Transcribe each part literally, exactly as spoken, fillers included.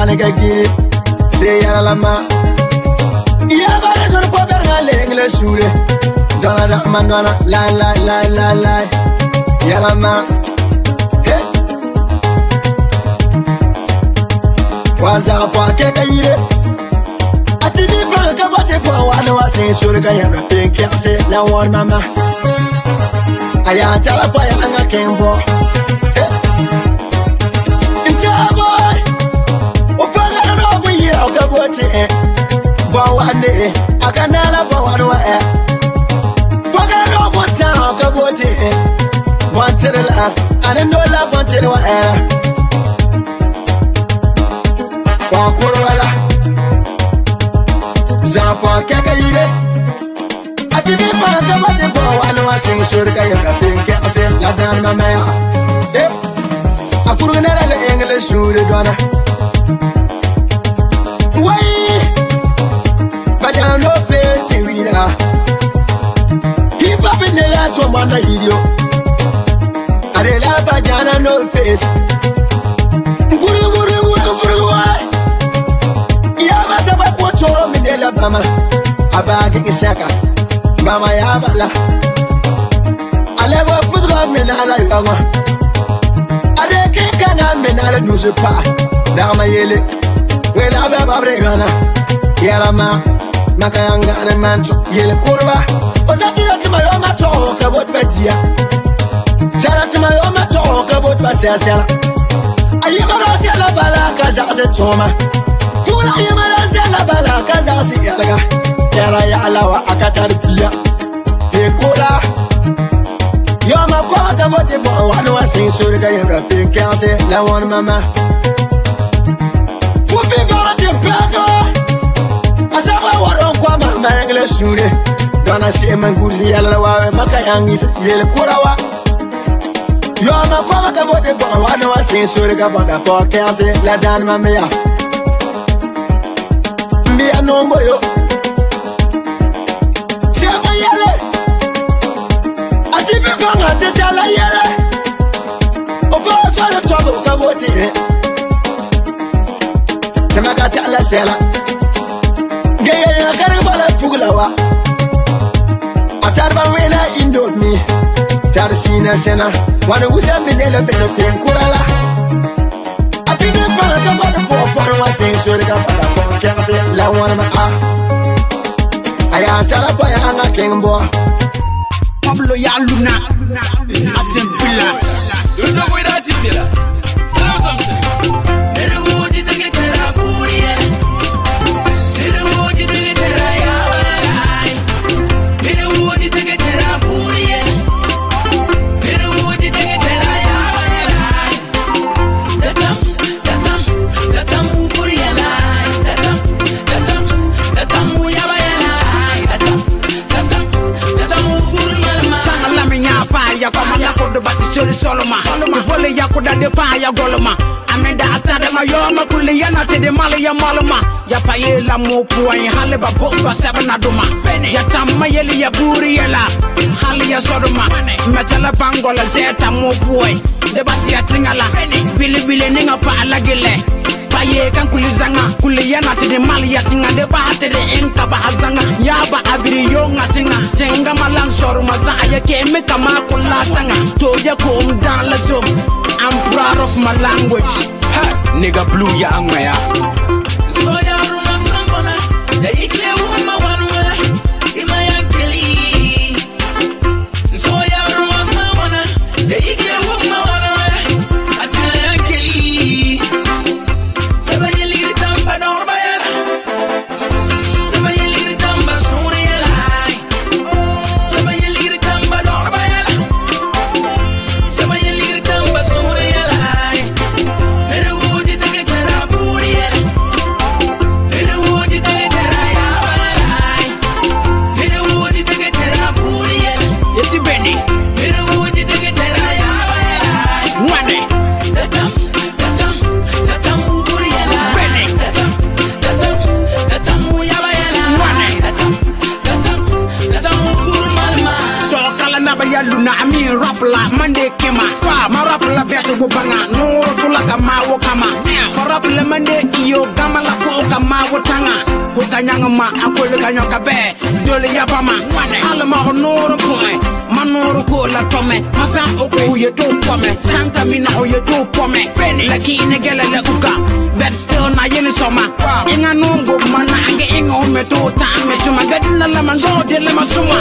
gagi say yala ma ya ba de ko ber na le english sure dona da man dona la la la la la yala ma he waza pa ke kayire ati bi fa ka ba te po wa no say sure ka ya pink ya say la one mama aya tala pa ya nga kembo boy, Opaga no we okabote eh. Bawande eh, akanala bawanwa eh. Opaga no bota okabote eh. Wanterela, anendola wanterwa eh. Wakurwala, Zapa kakayire. Atibi manga bade bawanwa sing shurka yaka pinke ase la dan mamaya. Eh. Apuruna la English sure dona Why Bajana no face wira Hip hop in the land to manda idio Arela bajana no face Guru guru guru guru why Ya basa ba kocho minela bama Abagi kisaka Mama ya bala Alewa fudra minala yawa Menala nusu pa Dama yele Wela baba bregana Yala ma Makayanga ane manto Yele kurwa Ozati yoti mayoma toka bot batia Salati mayoma toka bot basia sela Ayima rasi ala bala kaza se toma Kula ayima rasi ala bala kaza se yalaga Yala yala wa akatar pia Pekula Yoma kwa kabote bo wanu wa sing sure ga yebra pink ase la one mama Fupi bara tempego Asaba waron kwa mama engle sure Dona si manguzi yala wa makayangi yele kurawa Yoma kwa kabote bo wanu wa sing sure ga bada po ase la dan mama ya Mbia nombo yo Siapa yale Atibi fanga tetala yele Opo sala tobo kabote Semaka tala sela Gaya ya kare bala pugla wa Atarba wela indomi Tarsina sena Wana usa minele beno kurala Atibi fanga kabata po por wa sensori kabata po kase la wana ma Aya tala pa ya nga kembo Pablo ya luna Atempila You know where that's in there. Tell something. Little wood you take it to the booty. Little wood you take it to the eye. Little wood you take it to the booty. Little wood you take it to the eye. The thumb, the thumb, the thumb who put your line. The thumb, the thumb, the thumb who you buy your line. The thumb, the thumb, the thumb who put your line. Sangala minya pa ya kwa mala kodo bati sori soloma. Vole ya kuda de pa ya goloma. Amenda atade ma yoma kuli ya na te de mali ya maloma. Ya pa ye la mo puai hale ba bomba seba na doma. Ya tamma yeli ya buri yela hali ya sodoma. Metala bangola zeta mo puai de basi ya tingala. Bili bili ninga pa ala gile. Pa ye kan kulizanga kuli ya na te de mali ya tinga de ba te de enka ba azanga. Ya ba abiri yo ngatinga tenga malang soruma za ya keme kama kula tanga. To ya kom dans la zone. I'm proud of my language. Hey, nigga blue ya angaya. So ya ruma sambona, ya ikle uma wanwa, ima ya kili. So ya ruma sambona, ya ikle uma wanwa, atila ya kili. Saba yeli tamba norba yara, saba yeli tamba suri yara, saba yeli tamba norba yara, saba yeli tamba suri yara. Little wood you take it to the booty. ya luna ami rap la mande kema ma rap la betu bubanga no tula kama wo kama for rap la mande iyo gama la ko kama wo tanga ko kanyanga ma akole kanyoka be dole ya bama ala ma no ko manoro ko la tome masa oko ye do pome sanka mina o ye do pome laki inegela la uka but still na yeni soma inga nungo mana ange inga o meto ta meto magadina la manjo de la masuma.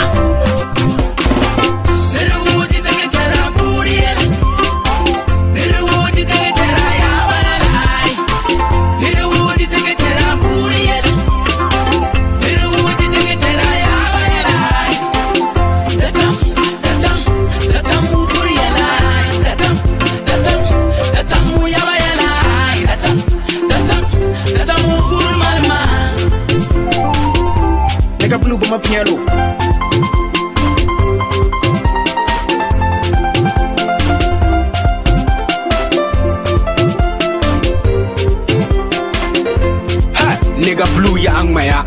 Nigga blue but my piano. Ha, nigga blue ya ang maya.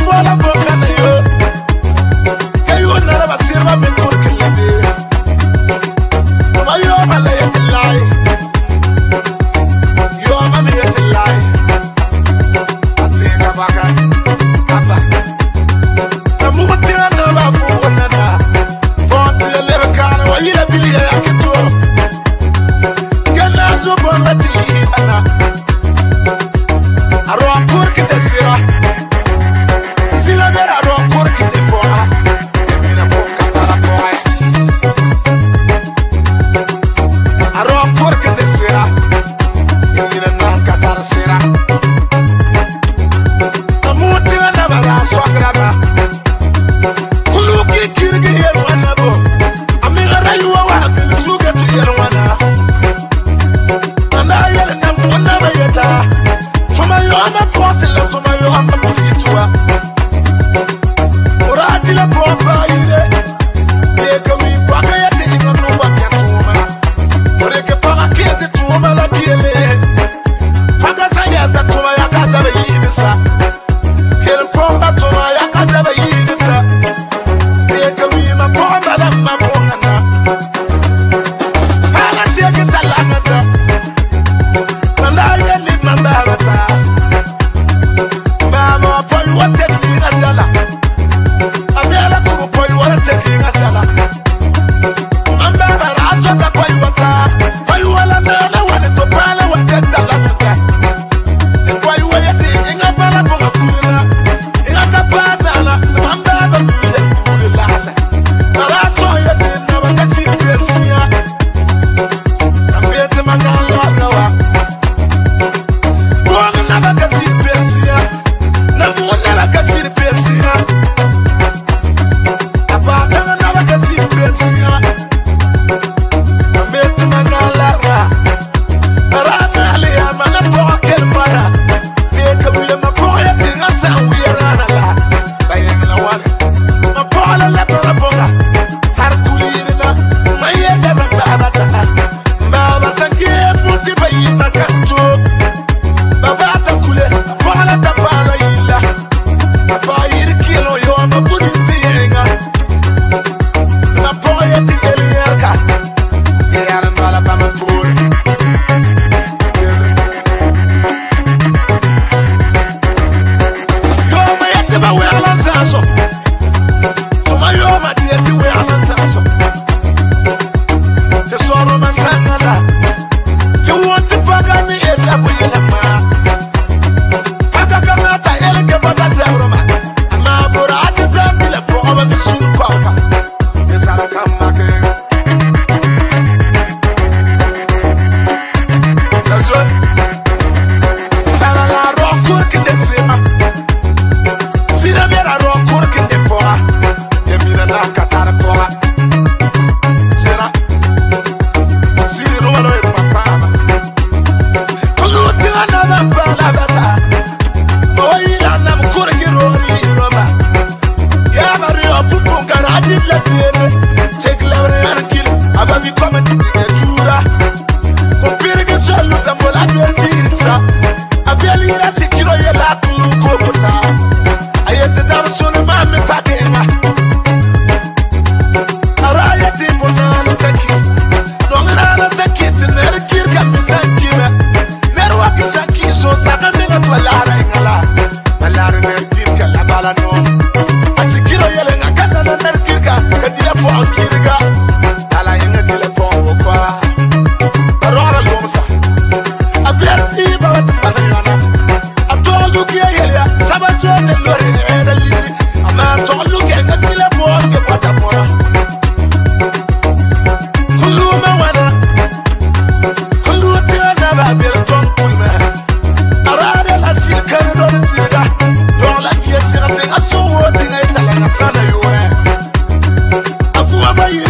bola boca na yo. Hey, you na ba sirva me por que le de. Ma yo ma la yet lie. Yo ma me yet lie. Atenga baka. Papa. Na mu tia na ba fu na na. Bon ti le ba kana wa yira bili ya keto. Gana zo bon la ti ana. Aro por que desira. Sila vera ro por que te poa. Mira poca para poa. Aro por que desira. Mira na catar sera. Amuti na bara so graba. Kulu ki kirgi yer wana bo. Amiga rayuwa wa bil suga tu yer wana. Anda yer na mona bayata. Tuma yo ama pose la tuma yo ama pulitwa. La pompa ire e kami paka ya te inga no wa katuma ore ke paka keze tuma la kiele paka sanya za tuma ya kaza be yibisa kel pompa tuma ya kaza be yibisa e kami ma pompa la ma pompa na pala te ke talanga za manda ya ni manda bata mama poi wote ni na sala Abela kuru poi wara teki ngasala. Mamba bara achoka poi wata. Poi wala nana wane to pala wate tala nasa. Te poi wayati inga pala ponga kulina. Inga kapaza na mamba ba kulile kulila hasa. Naracho yate na wakasi pensia. Kambiete magala rawa. Bonga na wakasi pensia. Na muna wakasi pensia. Sana you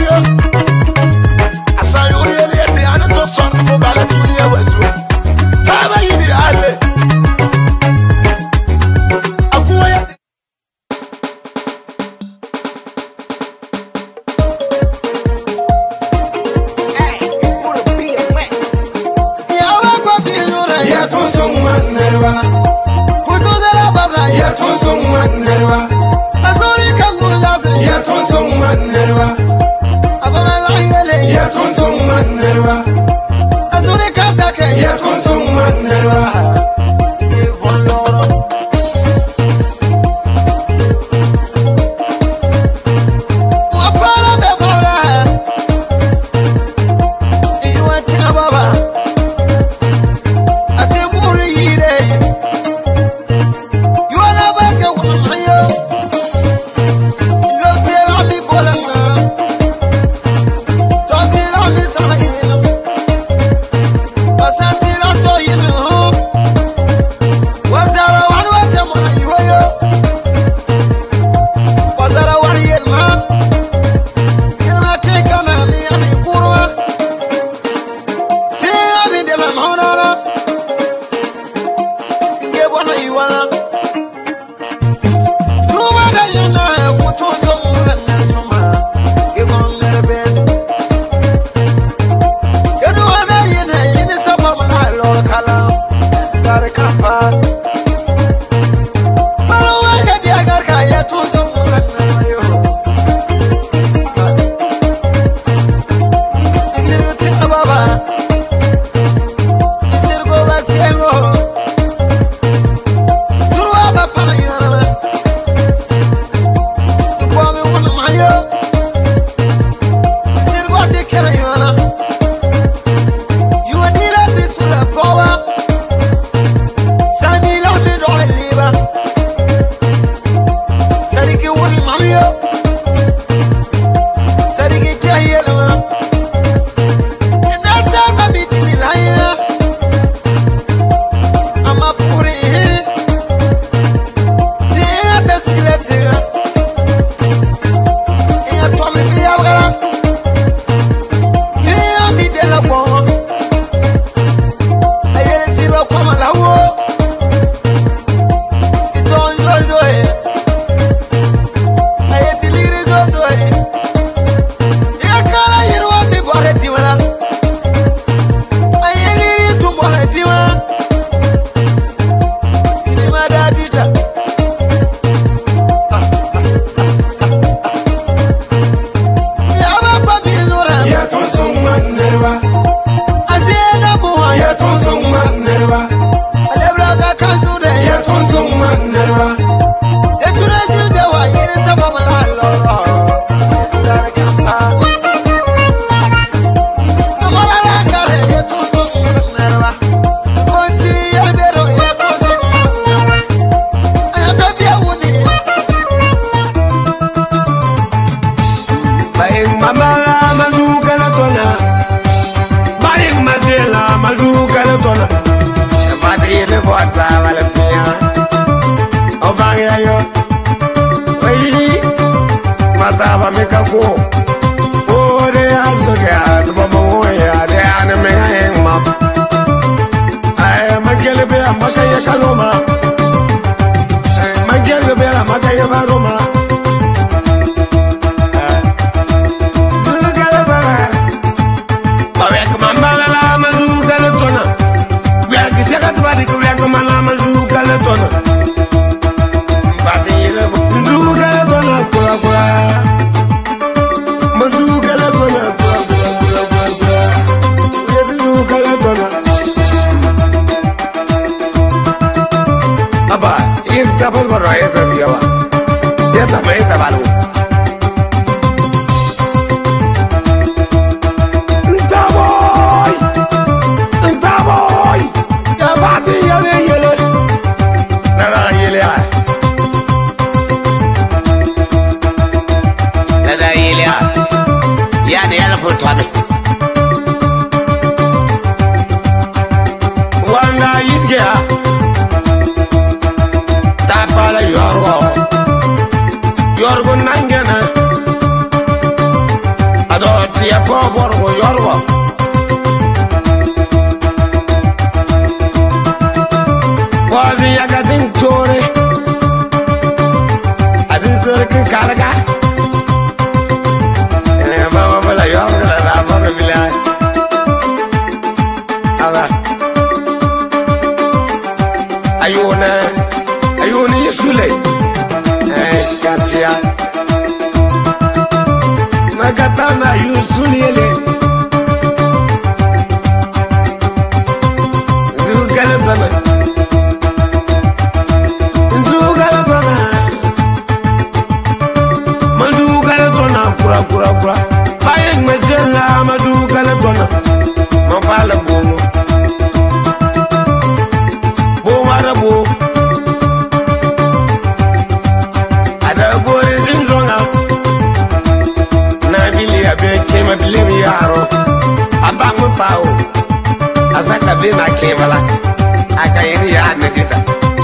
bina kemala aka yini ya medita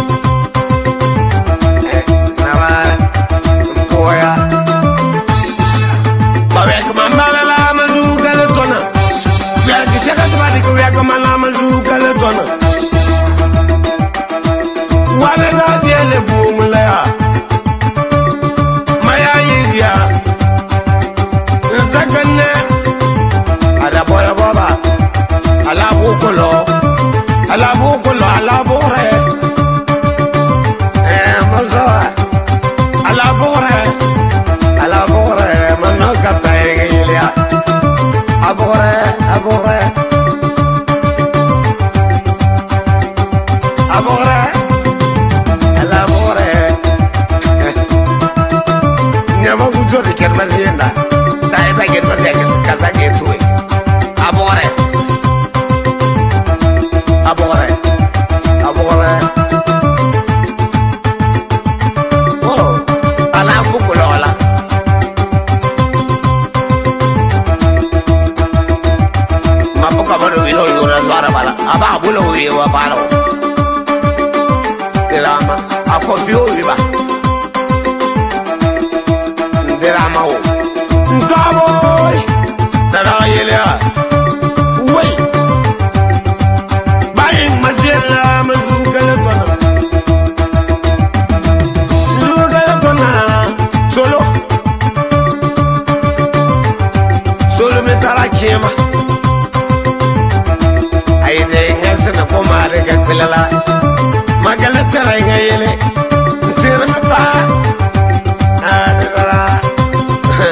nawa koya bawe kuma malala mazuka le tona ya kisaka tbadi ko ya kuma malala mazuka le tona wala zaziele bumla ya maya yizia zakanne ada boya baba ala bukolo ala bukolo ala bore eh mazo ala bore ala bore manno kapailia abore abore abore ala bore nyama gujo de kermazina dai dai kermazia casa gitu abore abore abore oh ala bukulola mabuka bado wilo yura zwara bala aba bulo wiwa balo dirama akofio wiba dirama o ngaboy dara yelea wey bayin majela mazukala tona zukala tona solo solo metara kema ayde ngasana komare ga kulala magala tara ngayele tirma pa adara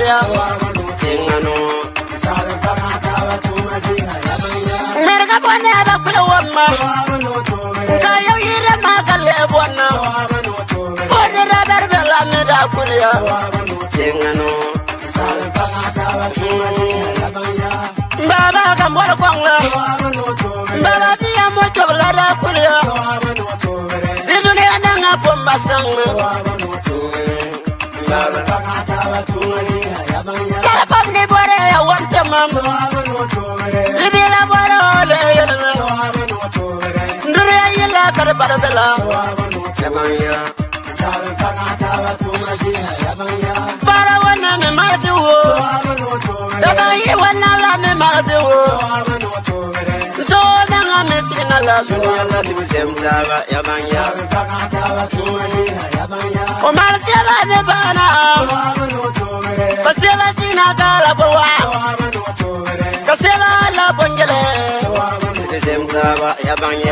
ya tingano merga bone ba kula wamma ka yo yire ma kale bonna bone rabar bela me da kulia tingano baba ka mbor kwangla baba biya mo tobla da kulia idune na nga pomba sangme kala pamne bore ya wonte mam libila bore ole yelna ndure yela kala para bela yamanya para wana me marati wo daba yi wana la me marati wo so me nga me tina la sunya la ti zemtaba yamanya o marati ba me bana kaseba sina kala bawa kaseba la bongele zemtaba yamanya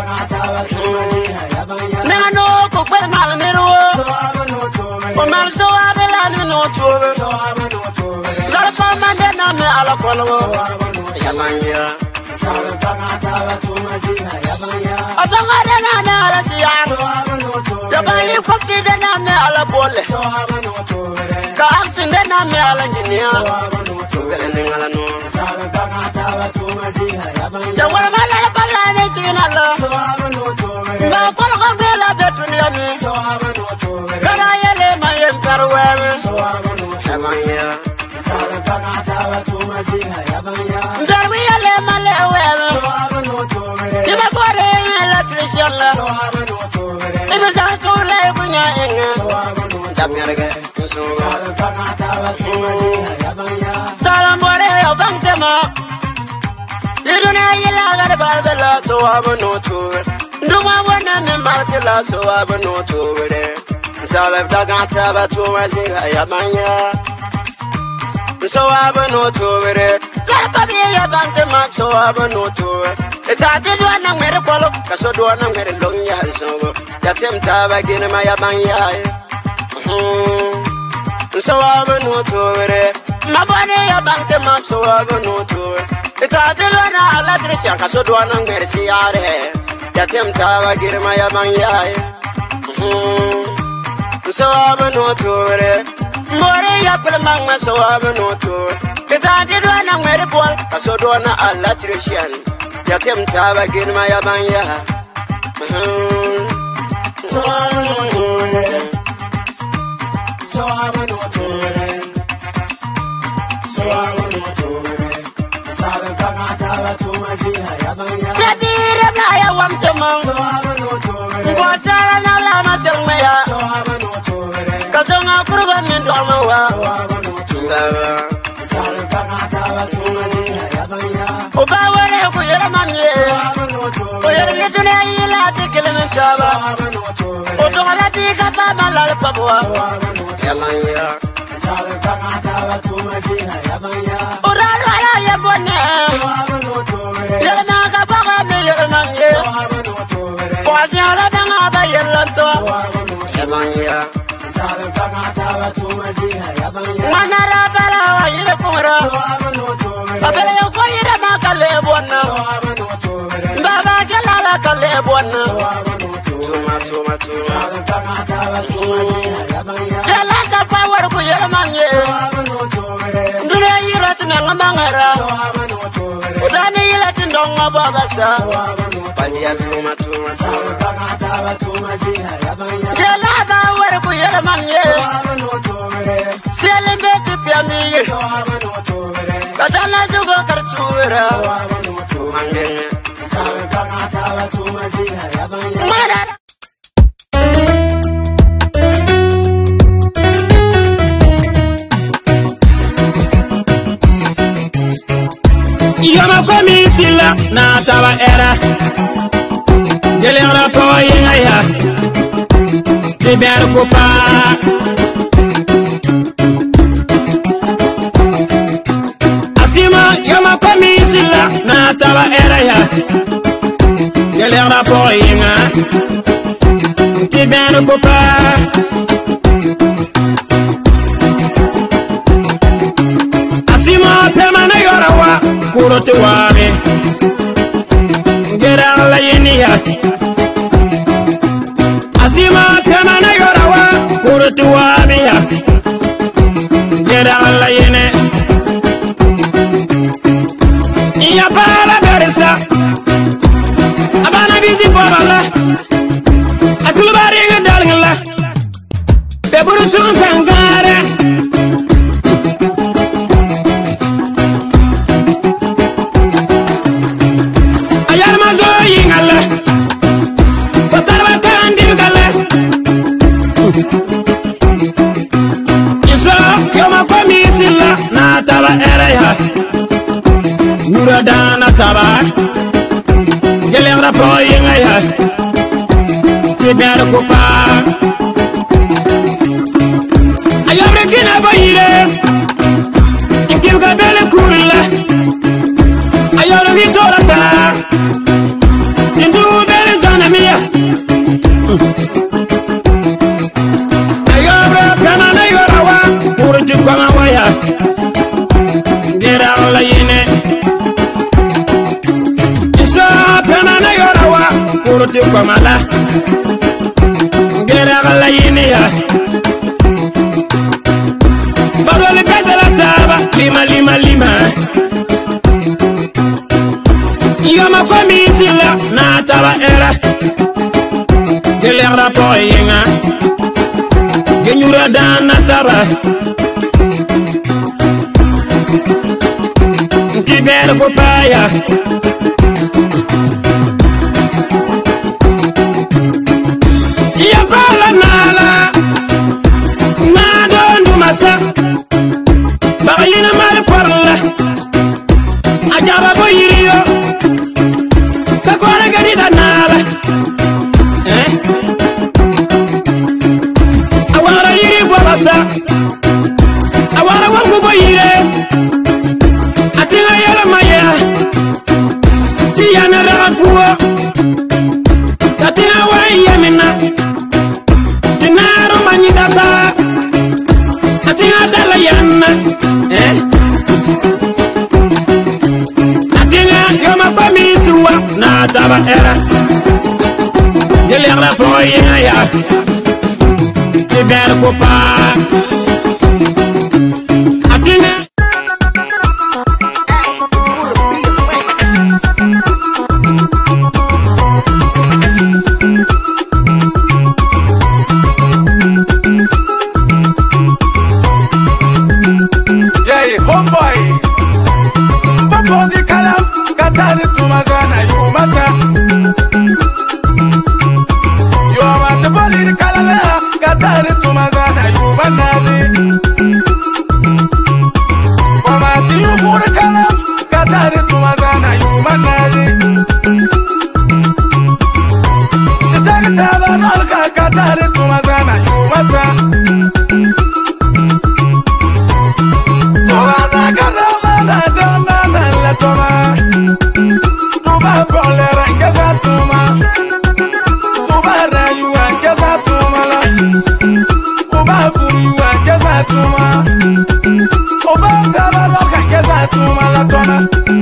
nano ko kwa mal mero o mal so abela no tobe la pa mande na me ala kono yamanya adanga de na me ala siyan yabayi ko fide na me ala bole ka aksin de na me ala nginia gele ngala no ya wala mala bala me sinala ba ko ko bela betunia mi kana yele mayem karwewe yamanya ndarwi yele male wewe iba bore la trishalla iba zanto le bunya enga jamyarge salam bore yo bangtema iduna yela gar barbela so abano tour nduma wana me martela so abano tour salam dagata ba to mazinga yamanya so abano tour la pabi ya bangtema so abano tour etati do na mere kolo kaso do na mere lonya so ya temta ba gina ma yamanya so abano tour mabane ya bangtema so abano tour etati do na ala trisia kaso do na mere siare ya temta ba gina ma yamanya so abano tour more ya pelmang so abano tour etati do na mere bol kaso do na ala trisia ya temta ba gina ma yamanya so abano tour so abano tour so abano tour sabe pagata ba tu maziha yamanya labira na ya wamtama so abano tour ngotara na la maselmeya so abano tour kazonga kurgo min do mawa so abano tour sabe pagata ba tu maziha yamanya oba wale ko yera mamye so abano tour o yera ni dunya ila tikilin taba so abano tour o do la bi ka ba malal pabwa so abano yamanya sabe pagata ba tu maziha yamanya ora ala ya bonne so abano tour yera na ka ba me yera mamye so abano tour ko azara ba ba yera to so abano yamanya sabe pagata ba tu maziha yamanya manara bala wa yera kumara so abano tour abele ko yera ma kale bonna so abano tour baba kala kale bonna so abano tour tuma tuma tuma sabe pagata ba tu maziha yamanya yala ta power ko yera mamye so abano tour ndure yera tna ngamangara so abano tour udane yela tindonga baba sa so abano panya tuma tuma sabe pagata ba tu maziha yamanya yala ba wer ko yera mamye so abano tour selembe tipiami so abano tour katana zugo karchuera so abano tour mangenge sabe pagata ba tu maziha yamanya mara Yama komi sila na tawa era Jele ora po yinga ya Tiber kupa Asima yama komi sila na tawa era ya Jele ora po yinga Tiber kupa kuro te wame gera la yenia asima pema na yora wa kuro te wame ya gera la yene iya pala beresa abana bizi bobala atul bari ngal ngala be buru sun kangara ayar ma zo yingala patar ba tandim gala isa yoma komisilla na taba eraya nura dana taba gelera po yingaya tiber ko pa ayabre kina bayire ikim ka bele kurilla ayoro vitora ta indu bele zanamia ayabre kana na yorawa kurju kama waya dira la yene isa kana na yorawa kurju kama la dira la yene ya bagole kadala taba lima lima lima yoma komisila na taba era gelera poyenga genyura dana taba tiber ko paya ya pala nala na dondu masa bagayina mare parla ajaba boyiriyo kakora gadi danala eh awara yiri bobasa awara wangu boyire atinga yala maya tiyana rafuwa tatina wa yamina tinaro manyidaba atinga dala yanna eh atinga yoma komisuwa na taba era gelera poyenga ya tiber ko pa atinga homeboy Popozi kalam katari tumazana yumata Yumata boli kalala katari tumazana yumanazi Wamati yufuri kalam katari tumazana yumanazi Tisaki tabaralka katari tumazana yumata Toma, toma, bolera, que za toma, toma, rayu, que za toma la, toma, furu, que za toma, toma, sabaro, que za toma la toma.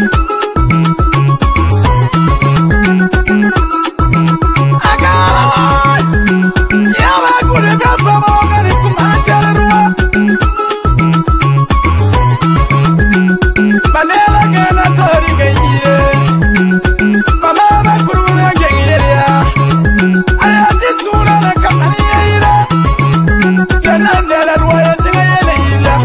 Agora, ya va a correr para favor, que comience a ruar. Manela gana tori gayire mama ba kuruna gayire ya aya disura na kamani ira yana ndela ruwa tinga yele ila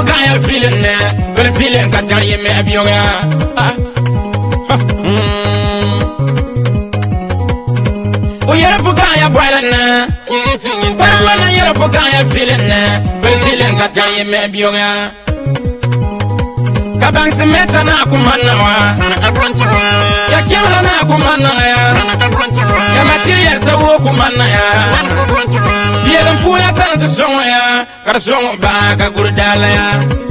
bukan ya feeling ne bel feeling ka tan ye me bioga o yere bukan ya boilen ne farwa na yere bukan ya feeling ne bel feeling ka tan ye me bioga kabang semeta na kumanna wa ya kiamla na kumanna ya ya material sa wo kumanna ya bielen pula tan to songo ya kar songo ba ka gurdala ya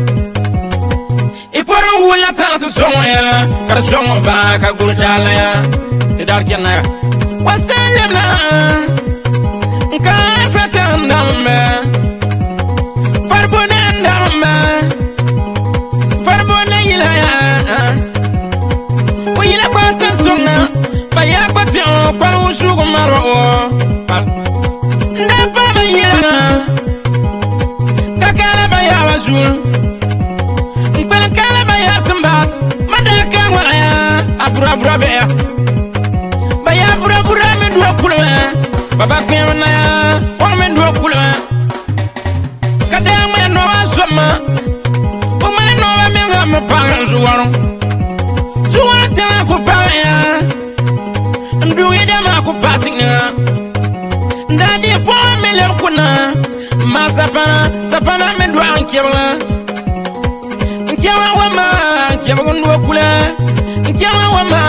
iporo wula tan to songo ya kar songo ba ka gurdala ya idar kenna wasallam la ka fatan namma farbonan namma farbona yila ya o yila kwata songa ba ya kwata pa usugo maro nda pa ba yila kakala ba ya wazul ngpel kala ba ya tambat manda ka wala ya abura abura be ya ba ya abura abura me do kulwa baba kwena ya o me do kulwa kada me no asoma o me no me ngam pa zuwaro zuwata ku pa ya ndu yeda ma ku passing ndani po me le kuna ma sapana sapana me do ankebla nkewa wa ma nkewa ndo kula nkewa wa ma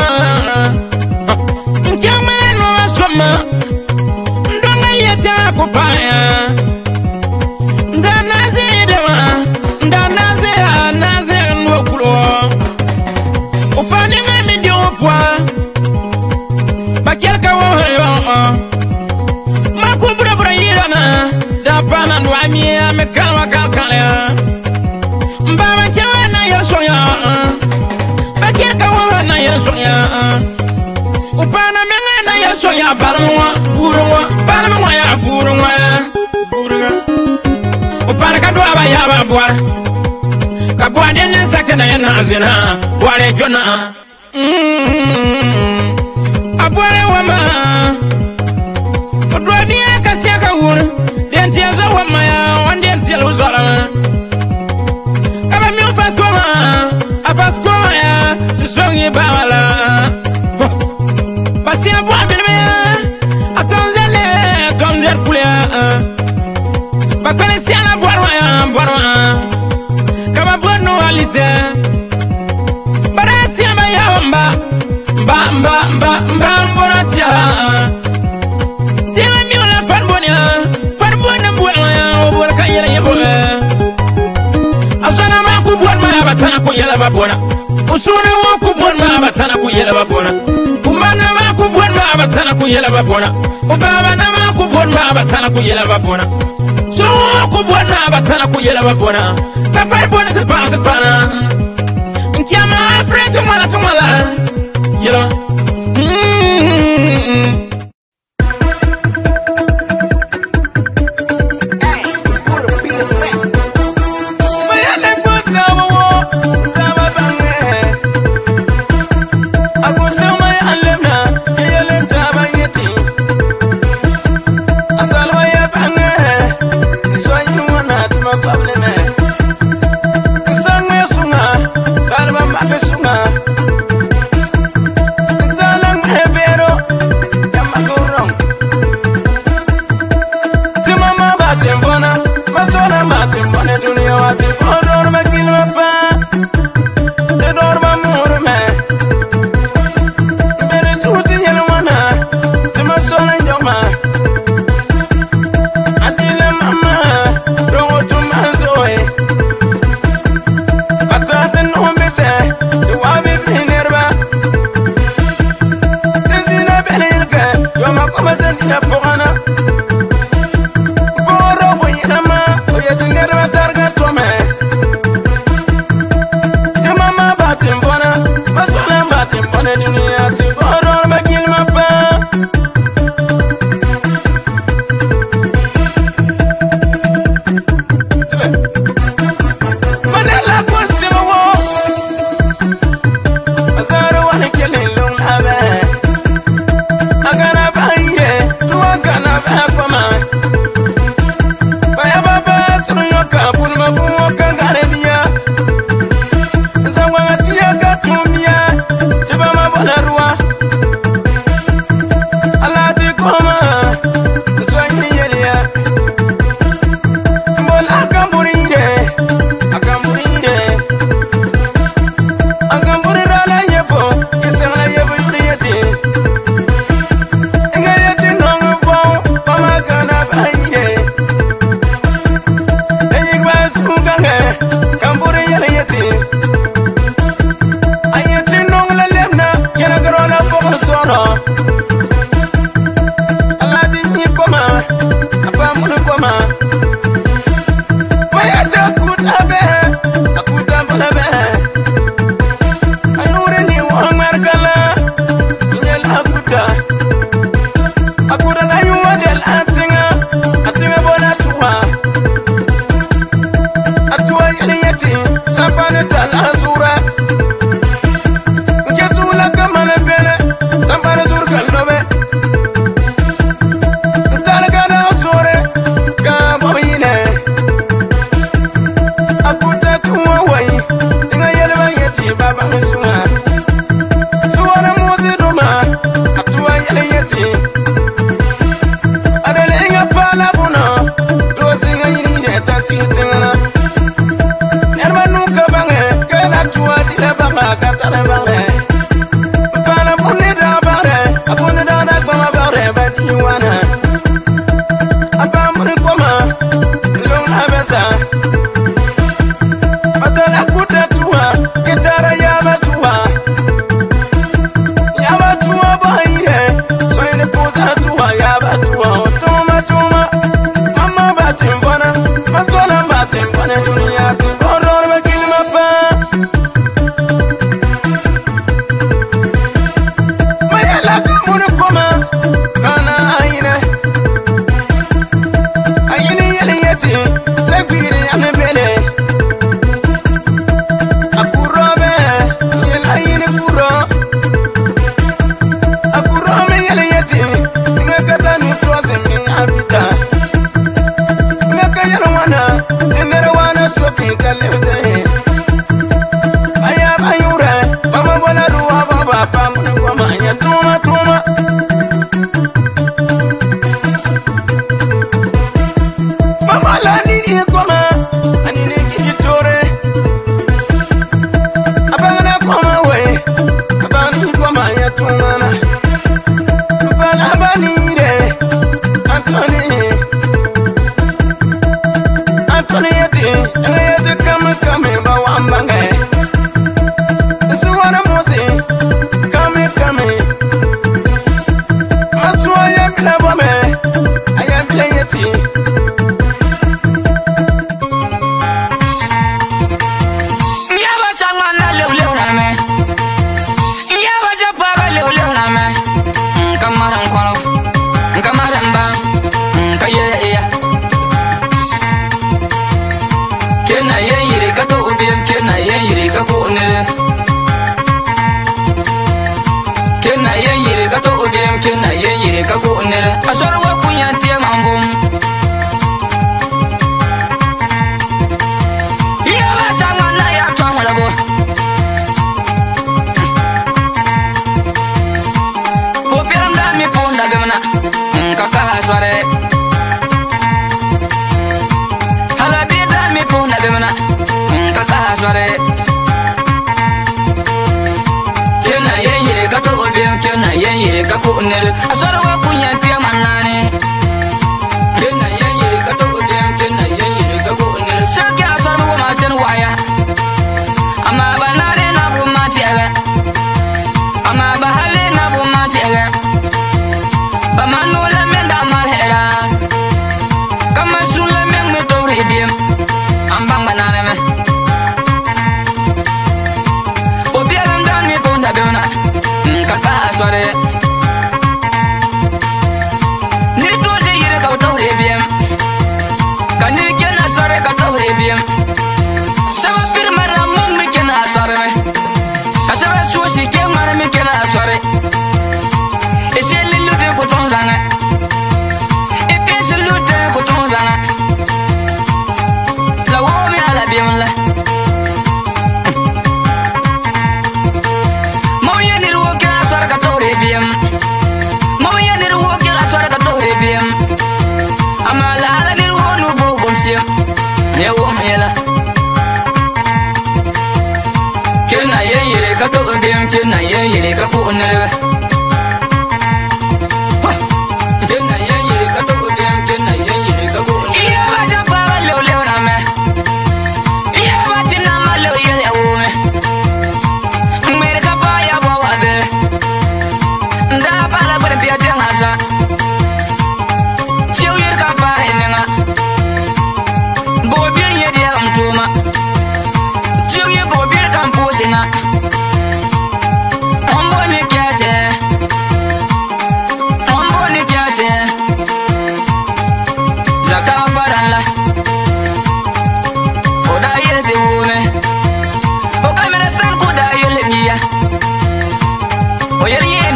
nkewa no asoma ndo ngayeta ku pa ya ndana zedema ndana ze naze ndo kulo upane ngame ndio pwa bakia ka wo yo makubura bura yirana da pana ndo amia me kalwa kalkala mbaba kewa na yeso ya bakia ka wo na yeso ya upana me na yeso ya balwa burwa balwa ya burwa burwa upana ka do aba ya ba bwa ka bwa den sakte na yana azina wale jona abware wama odwani akasia ka won den tiaza wama ya wande tielo zara kaba mi ofas koma afas koma ya tsongi bawala basi abwa bilme atonzele tonzer kule bakale siala bwarwa ya bwarwa kaba bwano alise barasi ama ya wamba mba mba mba mba mbonatia siwa miula fanbonia fanbona mbwana ya obwala kanyela yebola asana ma kubwan ma batana ko yela babona usuna wo kubwan ma batana ko yela babona kumana ma kubwan ma batana ko yela babona ubaba na ma kubwan ma batana ko yela babona so kubwan ma batana ko yela babona ta fanbona se bana se bana nkiama frente mala tumala yela Baya baba sunu yoka bulma buwa kangare bi toro Allah di ni koma apa mun koma maya ta kuta be akuta bala be ayure ni wa markala nyel akuta akura na yuwa del atinga atinga bona tuwa atuwa yeli yeti sampane tal azura ngezula kamana bele sampane zur kalnobe talaga na sore ka boyine akuta tuwa wai tinga yelma yeti baba musuwa suwana muzi duma atuwa yeli yeti pala buno dosinga yini de tasitina erma nuka bange kena tuwa dile banga katale bange pala bunni da bange abunni da da banga bange badiwana abamri koma lona besa atala kuta tuwa kitara yaba tuwa yaba tuwa bahire soine poza tuwa yaba tuwa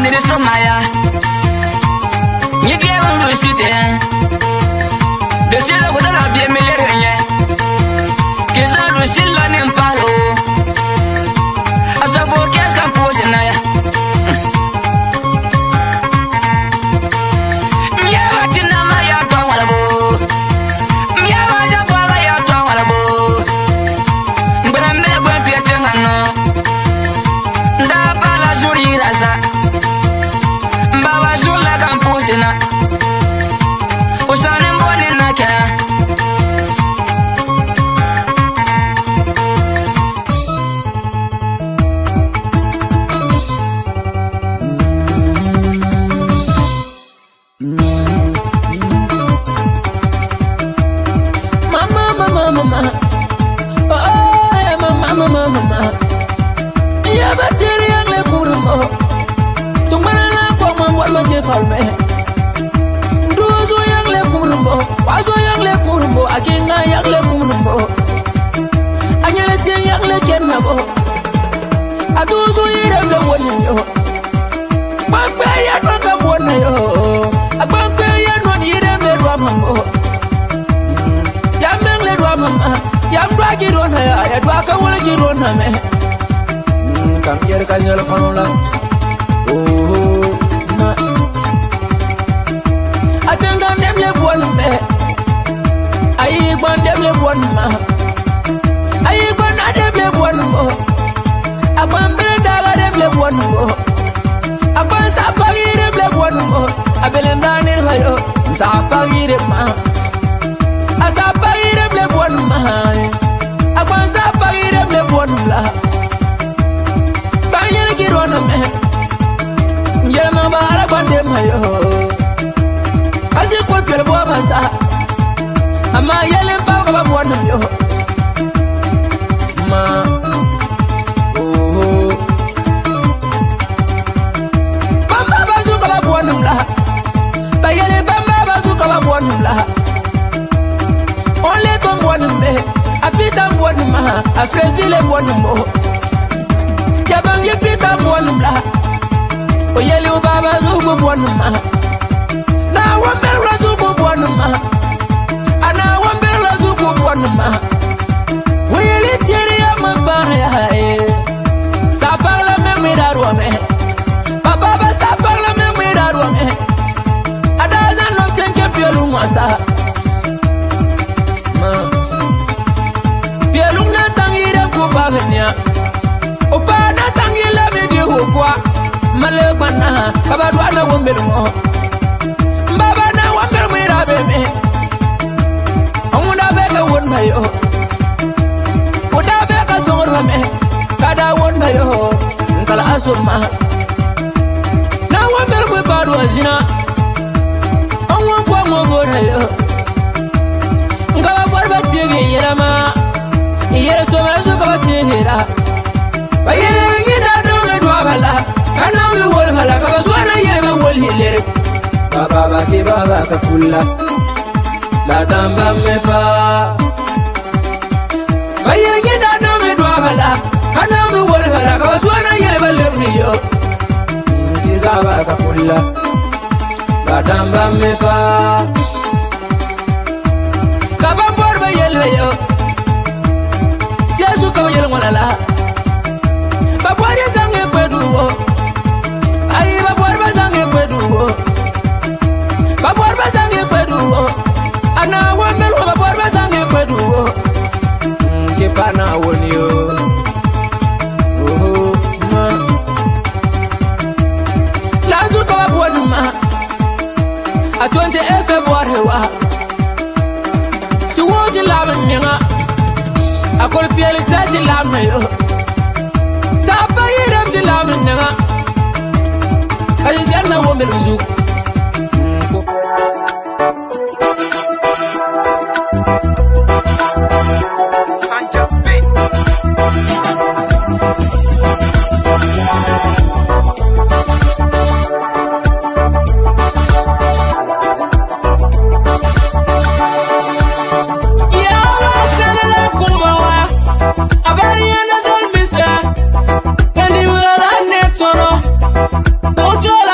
nidi somaya Nyidi ya ndu site Desila kutana biye milere nye Kiza ndu sila ni mparo Asabo kias kampusi na ya Myawa tina maya tuwa wala bo Myawa jabwa maya tuwa wala bo Mbana mbele gwen piye tenga no Nda pala juri rasa Mbawa jula kampusi na Usane mbone na kya Mama, oh, yeah, mama, mama, mama. Yeah, but you're young, like Kurmo. Tomorrow, come on, what would you call me? Do so young, like Kurmo. Why so young, like Kurmo? I can't go young, like Kurmo. I can't get young, like Kenabo. I do so young, like one of you. But I am not a one of you. I can't pay you, not even the drama. Mama, yam dragi rona ya, ya dwaka wala girona me. Kam yer ka jelo fanola. Oh, ma. Atenga dem le bon me. Ayi bon dem le bon ma. Ayi bon adem le bon mo. Abam bele daga dem le bon mo. Abam sa pagi dem le bon mo. Abelenda nirvayo, sa pagi dem ma. Asa pagi dem le bon mahai Akwanza pagi dem le bon la Banyere girona me Yere mamba ala bande mayo Asi kwa pele bo basa Ama yele mba kaba bon yo Ma Oh Bamba bazu kaba bon la Bayele bamba bazu kaba bon la Only come one me, a bit of one ma, a friend will one more. Yabang you pick up one blah. Oh, yellow baba zugo one ma. Now one bell zugo one ma. And now one bell zugo one ma. Will it tell my barrier? Sapala me without one. Papa sapala me without one. A dozen of ten kept your room was a. Bielung na tangira ko baganya Opa na tangila me di hukwa Male bana kabadwa na wombelu mo Mbaba na wombelu mwira beme Omuna beka won mayo Uda beka zongor me Kada won mayo Nkala asuma Na wombelu mwe badu azina Omwa kwa mwogora yo Ngaba borba tigi yerama Yere so mara kaba tihira Bayere ngida dole dwabala Kana wi wol mala kaba swana yere ga wol hilere Baba ba ke baba ka kulla La tamba me pa Bayere ngida dole dwabala Kana wi wol mala kaba swana yere ba lebriyo Kisa ba ka kulla La tamba me pa Kaba borba yele yo Yesu kama yele ngolala Babwari zange kweduwo Ayi babwari bazange kweduwo Babwari bazange kweduwo Ana wambelu babwari bazange kweduwo Kipana woniyo Oh ma Lazu kama bwani ma A twenty February wa Tuwoji labi nyinga Akol pieli sati lamne yo Sapa yirem ti lamne nga Kaji zerna wombe luzu Sanja Bay Don't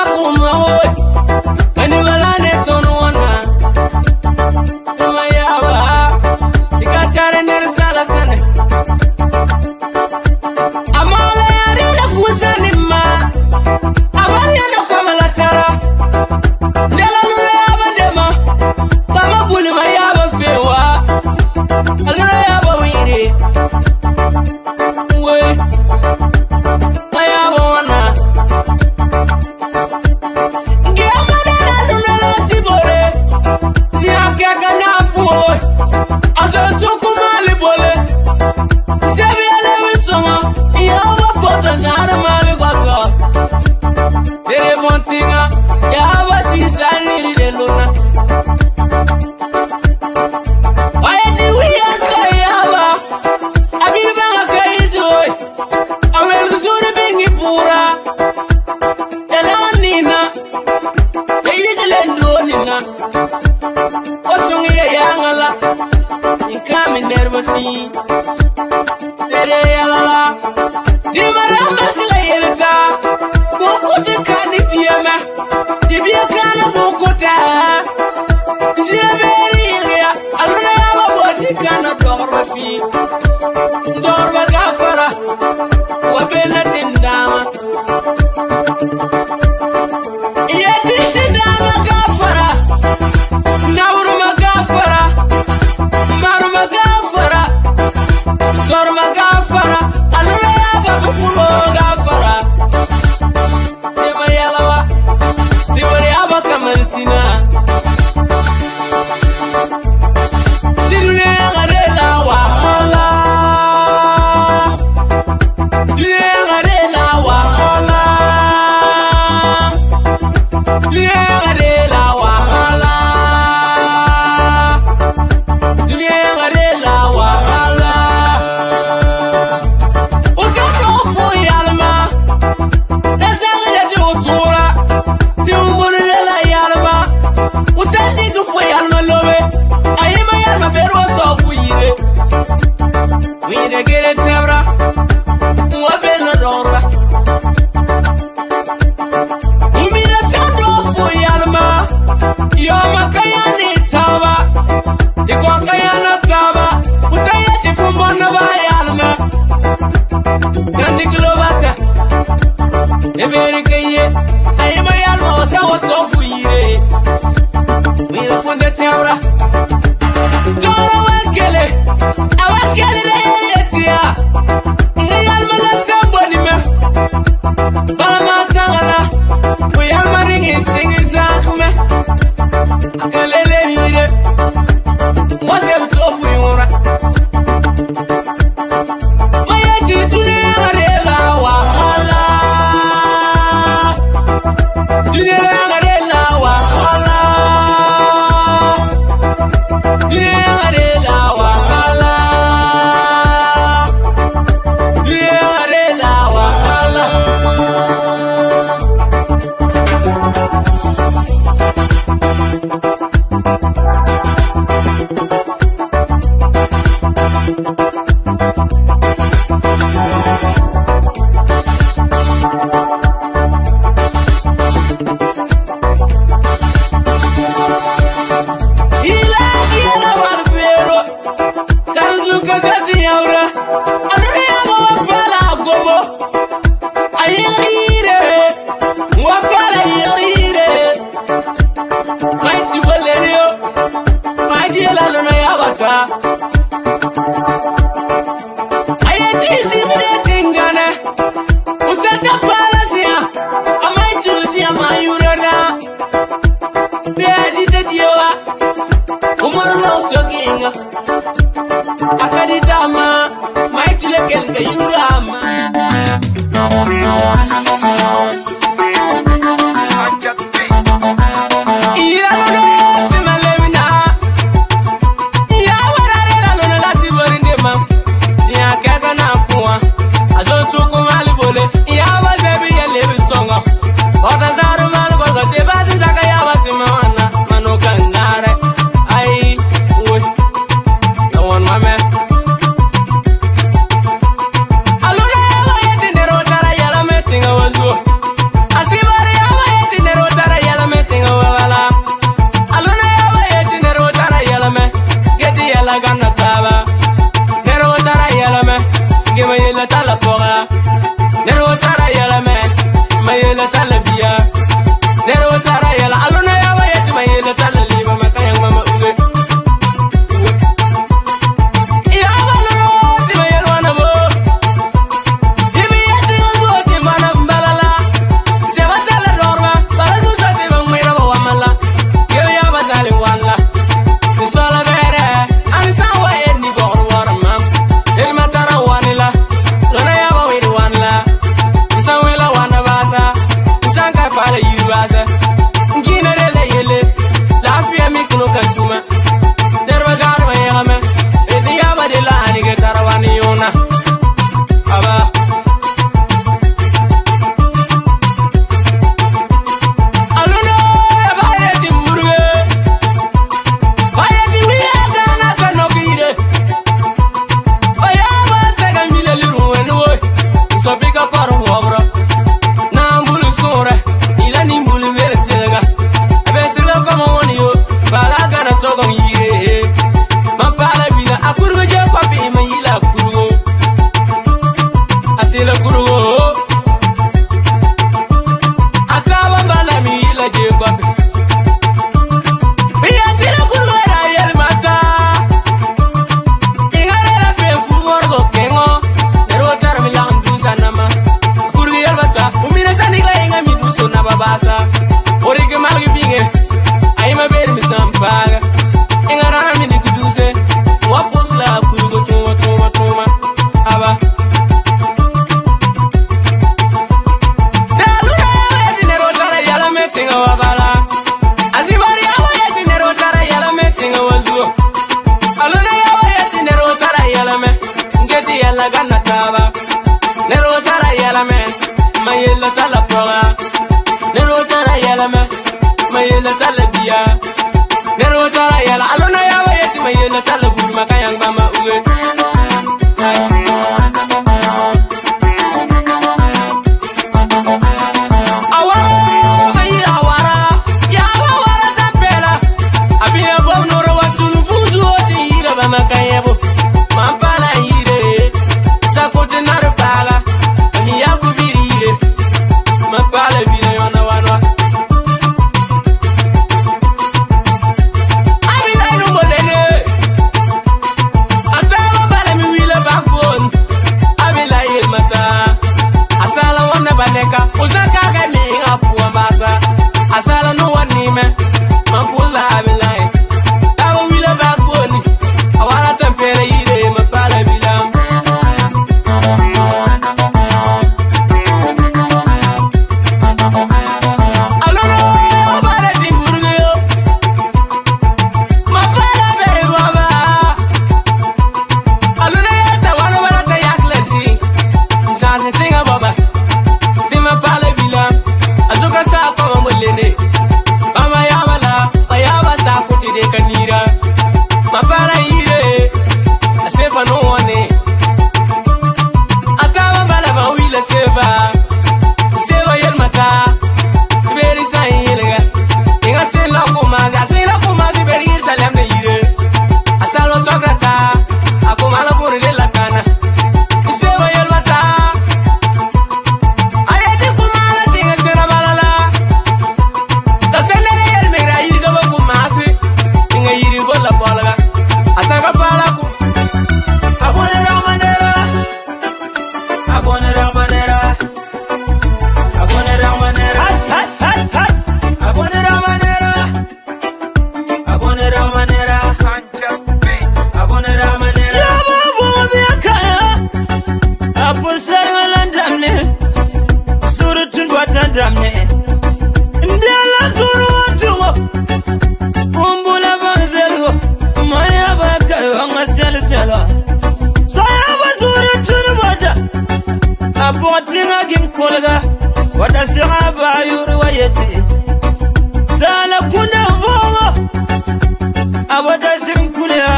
babasa. Origi malgi binge. Aima beri mi sampaga. Ingarana mi nikuduse. Wapusla kurugo tuma tuma tuma. Aba. Daluna yawe dinero tara yala metinga wabala. Azibari yawe dinero tara yala metinga wazuo. Aluna yawe dinero tara yala me. Ngeti yala gana taba. Nero tara yala me. Mayela tala proga. Nero tara yala me. Mayela tala biya. Nero tara yala. Aluna yawe yeti mayela tala buru makayang bama uwe. Makayebo, mampala ire, sakote narpala, miyaku birire, mampala bire yona wanwa. Abila no molene, atawa bala mi wile backbone, abila ye mata, asala wana baneka, uzaka gami ngapu ambasa, asala no wanime, mampula abila ye, tawa wile backbone. Awara tempere ire mapala bilam. Alolo obare timburgo. Mapala bere baba. Alolo yata wana wana ta yaklesi. Zane tinga baba. Tima pala bilam. Azuka sa kwa mulene. Mama yamala, mayaba sa kuti de kanira. Mapala ire. Seva no one. Atawa balaba wila seva. Seva yel mata. Beri sa yelega. Inga sen la kumazi. Asen la kumazi beri irta lemne ire. Asalo sograta. Akumala buri de la kana. Seva yel mata. Ayati kumala tinga sena balala. Tasene yel megra irga ba kumazi. Inga iri bola bolaga. Asanga pala ku. Abonera manera, abonera manera, abonera manera, hat hat hat, abonera manera, abonera manera, abonera manera. Ya babu biakaya, apusara landamne, surutun watandamne, ndela suru watumo, umbula bangzelo, maya bakayo angasel selo. Abotinga gimkolga wada sihaba yuri wayeti sala kuna vogo abada simkulya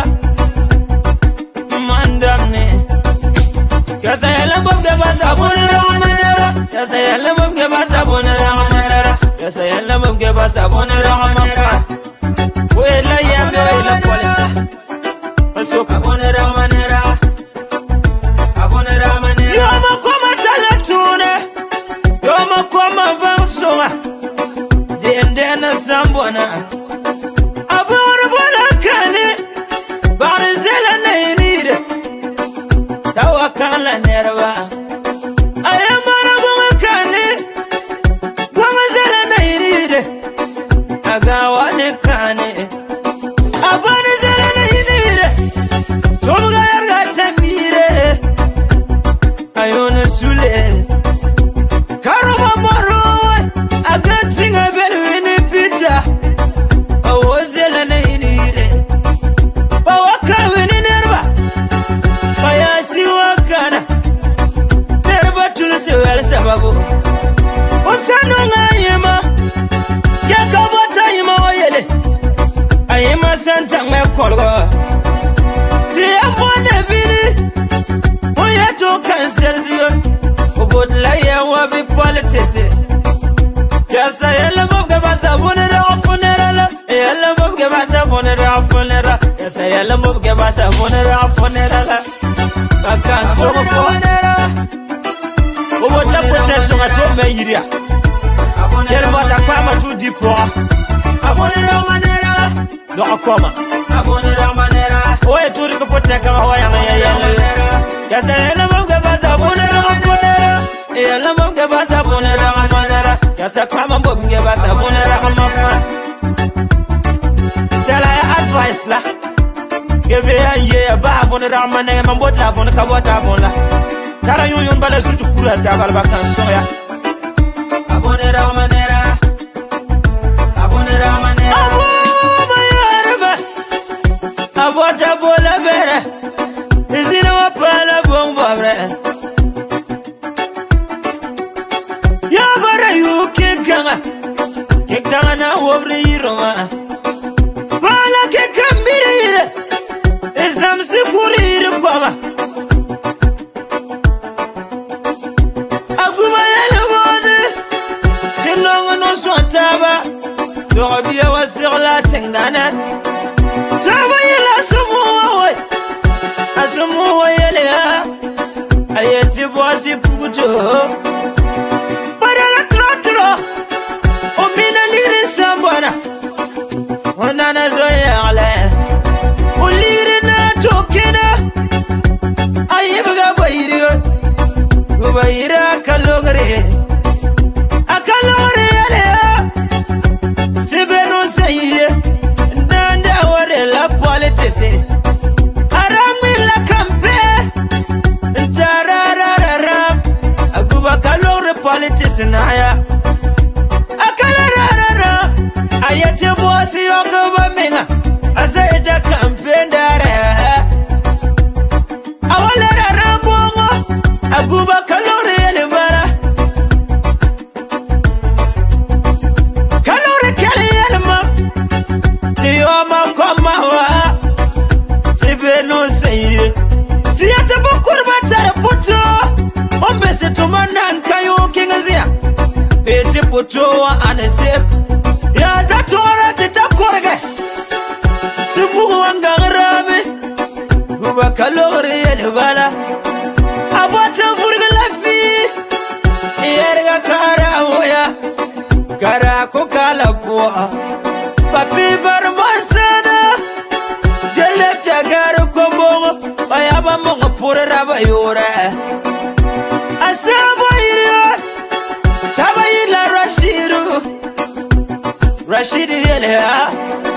mandamne yasa yala bombe basa bonera manera yasa yala bombe basa bonera manera yasa yala bombe basa bonera manera wela yambe wela kolga asoka bonera manera abonera manera yoma koma talatune yoma koma vansonga jendena sambona abona bona kane barzela nainire tawakala nerva ayamara goma kane goma zela nainire agawane kane abona zela nainire tonga yarga tamire ayona sule karoma maro agantinga belwini pita awozela na inire bawaka wini nerba bayasi wakana nerba tulse wel sababu osano ngayema yakabota yima wayele ayema santa mekolgo tiyambone bili to cancel zion obod la ya wa bi politics yasa yalla mob ga basa bonera fonera yalla mob ga basa bonera fonera yasa yalla mob ga basa bonera fonera akan so ko obod la protection a to me yiria yalla mo ta kwa ma tu dipo abonera manera do akoma abonera manera oye turi ko protect ma wa ya yalla yasa yalla mob ga basa bonera fonera yalla mob ga basa bonera manera Kasa kama mbobinge basa bonera kama fa. Sala ya advice la. Gebe ya ye ba bonera manenge mambota bon kabota bon la. Kara yun yun bala sutu kura da balba kanson ya. Abonera manera. Abonera manera. Abo bayarba. Abota bola bere. Izina wapala bon babre. Ya bara yu kekanga. Kekanga na wobri iroma. Bala kekambiri ire. Izam sikuri ire kwama. Taba, Dorobia was sur la Tengana. Taba, il a ce mot, à ce mot, elle est là. I had to boss it pour toi. But I don't know. Oh, Mina Lily Sambana. On a a zoyale. Oh, Lily Tokina. I ever got by you. Go by Iraq, a logare. A calore. Tibeno say, Nanda wore la politics. Arami la campe, Tararara, Aguba calore politics and Aya. Akalarara, Ayate was your government. I said the campaign dare. I will let a rambo, Aguba calore and Bara. No say, Tiata Bukurba Taraputo, Ombese to Manan Kayo Kingazia, Pete Puto and a sip. Ya Tatora Tita Korga, Subuanga Rabi, Buba Calori and Vala, Abata Furgalafi, Erga Kara Hoya, Kara Kokala Poa, Papi Barmasana. Tagaro combo, I have a monga pura rabayora. Asabo iria, Tabayla Rashidu, Rashidi Elia.